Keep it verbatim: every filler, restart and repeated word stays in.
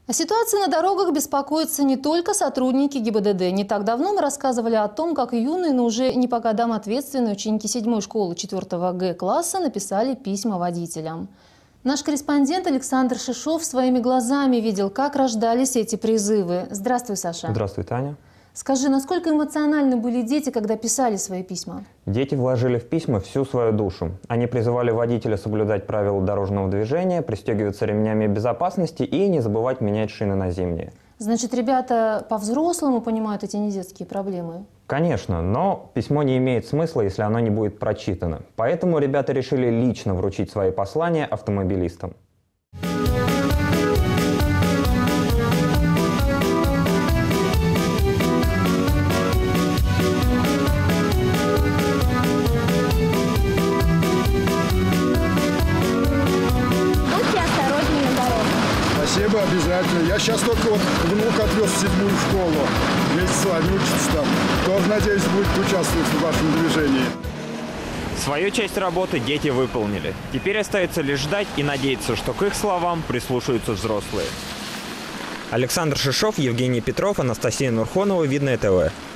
О ситуации на дорогах беспокоятся не только сотрудники ГИБДД. Не так давно мы рассказывали о том, как юные, но уже не по годам ответственные ученики седьмой школы четвёртого Г класса написали письма водителям. Наш корреспондент Александр Шишов своими глазами видел, как рождались эти призывы. Здравствуй, Саша. Здравствуй, Таня. Скажи, насколько эмоциональны были дети, когда писали свои письма? Дети вложили в письма всю свою душу. Они призывали водителя соблюдать правила дорожного движения, пристегиваться ремнями безопасности и не забывать менять шины на зимние. Значит, ребята по-взрослому понимают эти недетские проблемы? Конечно, но письмо не имеет смысла, если оно не будет прочитано. Поэтому ребята решили лично вручить свои послания автомобилистам. Спасибо, обязательно. Я сейчас только вот внук отвез в седьмую школу. Вместе с вами учится там. Тоже, надеюсь, будет участвовать в вашем движении. Свою часть работы дети выполнили. Теперь остается лишь ждать и надеяться, что к их словам прислушаются взрослые. Александр Шишов, Евгений Петров, Анастасия Нурхонова, Видное ТВ.